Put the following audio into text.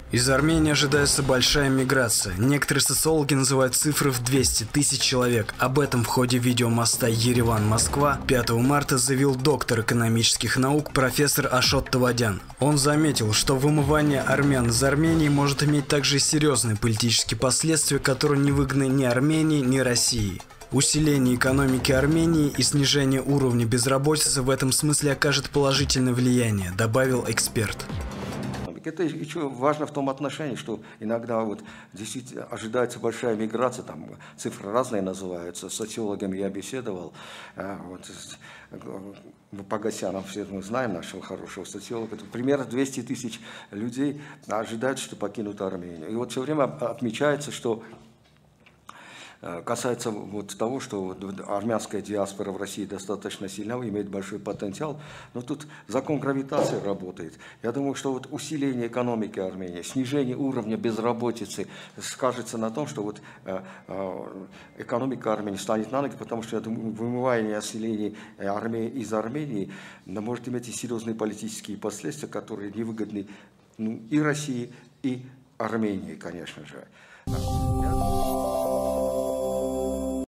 Из Армении ожидается большая миграция. Некоторые социологи называют цифры в 200 тысяч человек. Об этом в ходе видеомоста Ереван-Москва 5 марта заявил доктор экономических наук профессор Ашот Тавадян. Он заметил, что вымывание армян из Армении может иметь также серьезные политические последствия, которые не выгодны ни Армении, ни России. Усиление экономики Армении и снижение уровня безработицы в этом смысле окажет положительное влияние, добавил эксперт. Это еще важно в том отношении, что иногда вот действительно ожидается большая миграция, там цифры разные называются, с социологами я беседовал, вот, Погосяном, все мы знаем нашего хорошего социолога, примерно 200 тысяч людей ожидают, что покинут Армению. И вот все время отмечается, что касается вот того, что армянская диаспора в России достаточно сильна, имеет большой потенциал, но тут закон гравитации работает. Я думаю, что вот усиление экономики Армении, снижение уровня безработицы скажется на том, что вот экономика Армении станет на ноги, потому что, я думаю, вымывание населения из Армении может иметь и серьезные политические последствия, которые невыгодны и России, и Армении, конечно же.